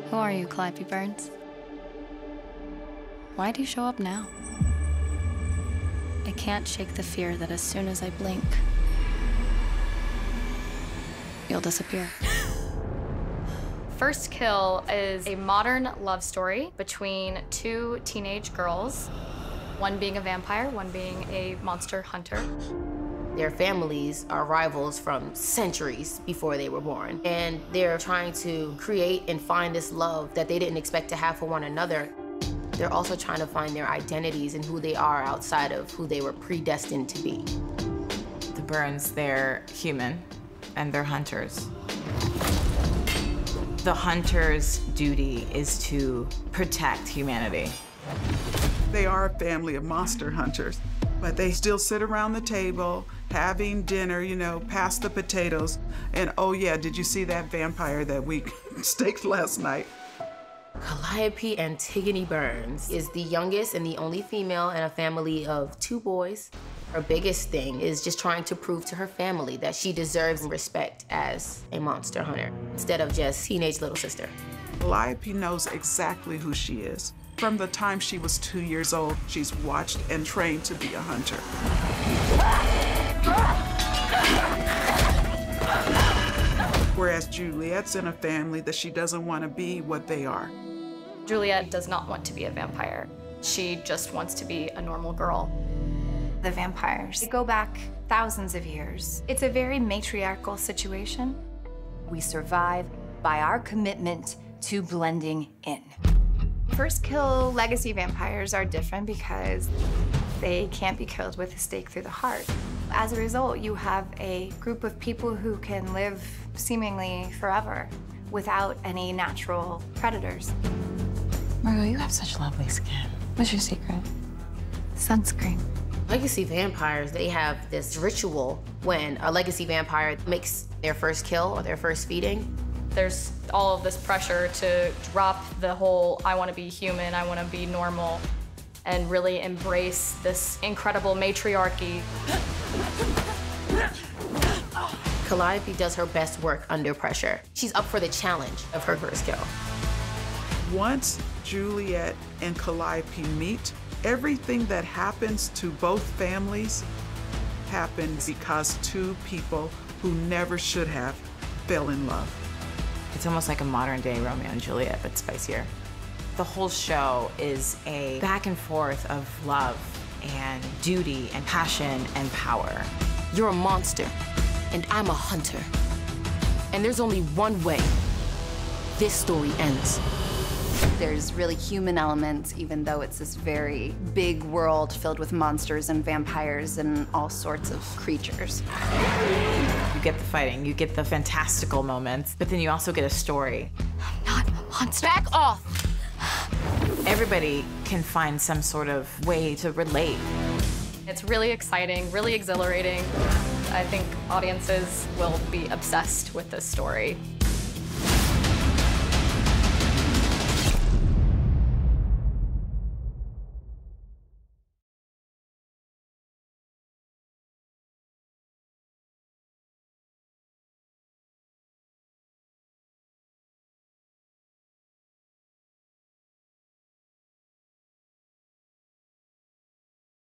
Who are you, Calliope Burns? Why do you show up now? I can't shake the fear that as soon as I blink, you'll disappear. First Kill is a modern love story between two teenage girls, one being a vampire, one being a monster hunter. Their families are rivals from centuries before they were born, and they're trying to create and find this love that they didn't expect to have for one another. They're also trying to find their identities and who they are outside of who they were predestined to be. The Burns, they're human, and they're hunters. The hunter's duty is to protect humanity. They are a family of monster hunters, but they still sit around the table, having dinner, you know, pass the potatoes, and oh yeah, did you see that vampire that we staked last night? Calliope Antigone Burns is the youngest and the only female in a family of 2 boys. Her biggest thing is just trying to prove to her family that she deserves respect as a monster hunter, instead of just teenage little sister. Calliope knows exactly who she is. From the time she was 2 years old, she's watched and trained to be a hunter. Whereas Juliette's in a family that she doesn't want to be what they are. Juliette does not want to be a vampire. She just wants to be a normal girl. The vampires, they go back thousands of years. It's a very matriarchal situation. We survive by our commitment to blending in. First Kill legacy vampires are different because they can't be killed with a stake through the heart. As a result, you have a group of people who can live seemingly forever without any natural predators. Margot, you have such lovely skin. What's your secret? Sunscreen. Legacy vampires, they have this ritual when a legacy vampire makes their first kill or their first feeding. There's all of this pressure to drop the whole, I want to be human, I want to be normal, and really embrace this incredible matriarchy. Calliope does her best work under pressure. She's up for the challenge of her first kill. Once Juliette and Calliope meet, everything that happens to both families happens because 2 people who never should have fell in love. It's almost like a modern-day Romeo and Juliet, but spicier. The whole show is a back and forth of love and duty and passion and power. You're a monster, and I'm a hunter. And there's only one way this story ends. There's really human elements, even though it's this very big world filled with monsters and vampires and all sorts of creatures. You get the fighting, you get the fantastical moments, but then you also get a story. I'm not a monster. Back off! Everybody can find some sort of way to relate. It's really exciting, really exhilarating. I think audiences will be obsessed with this story.